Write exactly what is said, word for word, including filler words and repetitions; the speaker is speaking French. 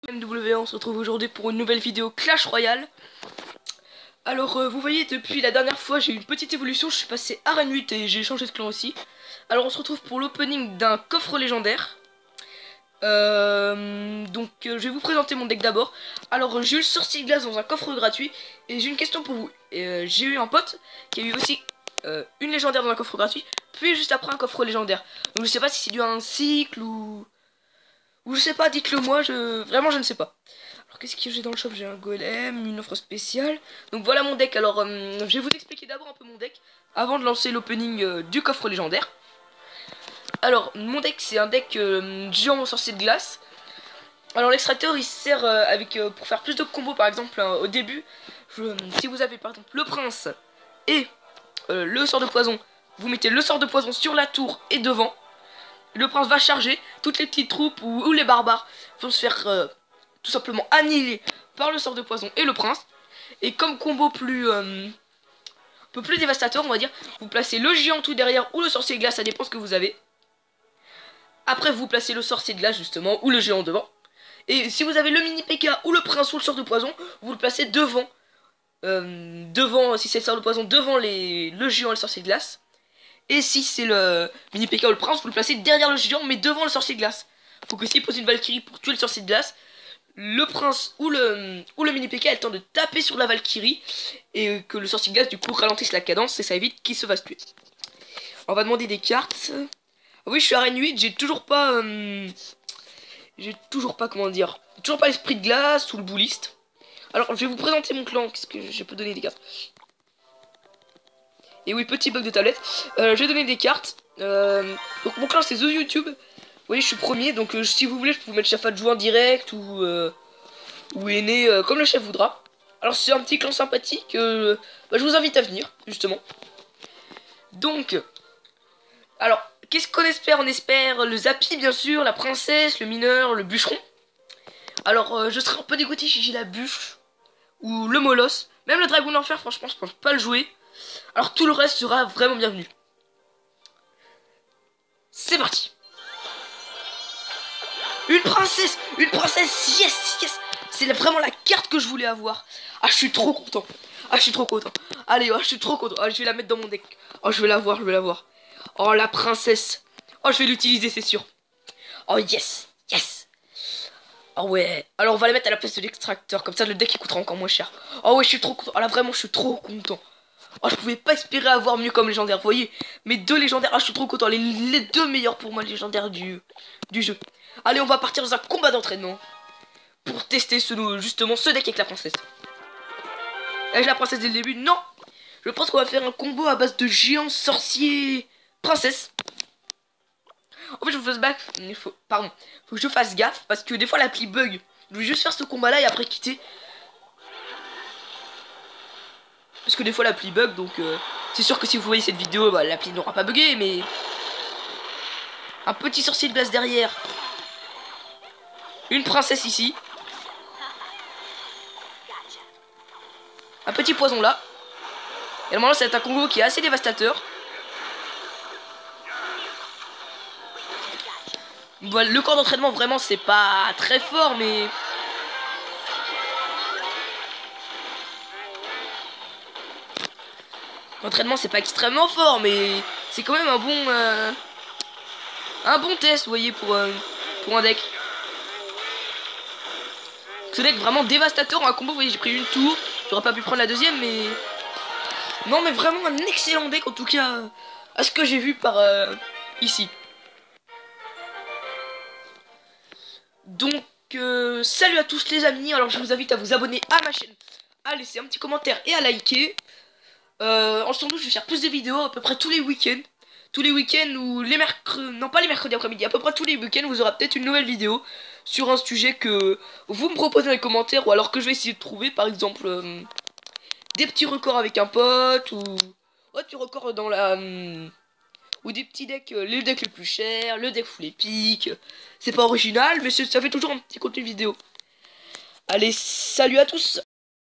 M W, on se retrouve aujourd'hui pour une nouvelle vidéo Clash Royale. Alors euh, vous voyez, depuis la dernière fois j'ai eu une petite évolution, je suis passé à Arène huit et j'ai changé de clan aussi. Alors on se retrouve pour l'opening d'un coffre légendaire. euh, Donc euh, je vais vous présenter mon deck d'abord. Alors j'ai eu le sorcier de glace dans un coffre gratuit. Et j'ai une question pour vous. euh, J'ai eu un pote qui a eu aussi euh, une légendaire dans un coffre gratuit, puis juste après un coffre légendaire. Donc je sais pas si c'est dû à un cycle ou... Ou je sais pas, dites-le moi, je... vraiment je ne sais pas. Alors qu'est-ce que j'ai dans le shop? J'ai un golem, une offre spéciale. Donc voilà mon deck. Alors euh, je vais vous expliquer d'abord un peu mon deck avant de lancer l'opening euh, du coffre légendaire. Alors mon deck c'est un deck euh, géant sorcier de glace. Alors l'extracteur il sert euh, avec euh, pour faire plus de combos par exemple hein, au début. Je, si vous avez par exemple le prince et euh, le sort de poison, vous mettez le sort de poison sur la tour et devant. Le prince va charger, toutes les petites troupes ou, ou les barbares vont se faire euh, tout simplement annihiler par le sort de poison et le prince. Et comme combo plus euh, un peu plus dévastateur on va dire, vous placez le géant tout derrière ou le sorcier de glace, ça dépend ce que vous avez. Après vous placez le sorcier de glace justement ou le géant devant. Et si vous avez le mini P K ou le prince ou le sort de poison, vous le placez devant. Euh, devant, si c'est le sort de poison, devant les, le géant et le sorcier de glace. Et si c'est le mini P K ou le prince, vous le placez derrière le géant mais devant le sorcier de glace. Faut que s'il pose une Valkyrie pour tuer le sorcier de glace, le prince ou le, ou le mini P K ait le temps de taper sur la Valkyrie et que le sorcier de glace du coup ralentisse la cadence et ça évite qu'il se fasse tuer. On va demander des cartes. Ah oui, je suis à Arène huit, j'ai toujours pas... Euh, j'ai toujours pas, comment dire... Toujours pas l'esprit de glace ou le bouliste. Alors, je vais vous présenter mon clan, qu'est-ce que je peux donner des cartes. Et oui, petit bug de tablette. Euh, je vais donner des cartes. Euh, donc mon clan c'est The YouTube. Vous voyez, je suis premier. Donc euh, si vous voulez, je peux vous mettre chef adjoint direct ou euh, ou aîné euh, comme le chef voudra. Alors c'est un petit clan sympathique. Euh, bah, je vous invite à venir justement. Donc, alors qu'est-ce qu'on espère? On espère le Zappy bien sûr, la princesse, le mineur, le bûcheron. Alors euh, je serai un peu dégoûté si j'ai la bûche ou le molosse. Même le dragon d'enfer, franchement, je pense pas le jouer. Alors tout le reste sera vraiment bienvenu. C'est parti. Une princesse. Une princesse. Yes, yes. C'est vraiment la carte que je voulais avoir. Ah, je suis trop content. Ah, je suis trop content. Allez, oh, je suis trop content. Ah, je vais la mettre dans mon deck. Oh, je vais la voir, je vais la voir. Oh, la princesse. Oh, je vais l'utiliser, c'est sûr. Oh, yes. Yes. Oh, ouais. Alors, on va la mettre à la place de l'extracteur. Comme ça, le deck, il coûtera encore moins cher. Oh, ouais, je suis trop content. Ah, là, vraiment, je suis trop content. Oh, je pouvais pas espérer avoir mieux comme légendaire, vous voyez. Mes deux légendaires, ah, je suis trop content. Les, les deux meilleurs pour moi légendaires du, du jeu. Allez, on va partir dans un combat d'entraînement pour tester ce, justement ce deck avec la princesse. Avec la princesse dès le début, non. Je pense qu'on va faire un combo à base de géant, sorcier, princesse. En fait, je vous fasse back. Il faut, pardon, faut que je fasse gaffe parce que des fois l'appli bug. Je vais juste faire ce combat là et après quitter. Parce que des fois l'appli bug, donc euh, c'est sûr que si vous voyez cette vidéo, bah, l'appli n'aura pas bugué, mais... Un petit sorcier de glace derrière. Une princesse ici. Un petit poison là. Et normalement, ça va être un combo qui est assez dévastateur. Voilà, le corps d'entraînement, vraiment, c'est pas très fort, mais... L'entraînement c'est pas extrêmement fort mais c'est quand même un bon euh, un bon test vous voyez pour, euh, pour un deck. Ce deck vraiment dévastateur en un combo, vous voyez j'ai pris une tour, j'aurais pas pu prendre la deuxième mais... Non mais vraiment un excellent deck en tout cas à ce que j'ai vu par euh, ici. Donc euh, salut à tous les amis, alors je vous invite à vous abonner à ma chaîne, à laisser un petit commentaire et à liker. Euh, en ce moment, je vais faire plus de vidéos à peu près tous les week-ends. Tous les week-ends ou les mercredis, non pas les mercredis après-midi, à peu près tous les week-ends, vous aurez peut-être une nouvelle vidéo sur un sujet que vous me proposez dans les commentaires ou alors que je vais essayer de trouver, par exemple euh, des petits records avec un pote ou ouais, des records dans la euh, ou des petits decks, euh, les decks les plus chers, le deck full épique. C'est pas original, mais ça fait toujours un petit contenu vidéo. Allez, salut à tous.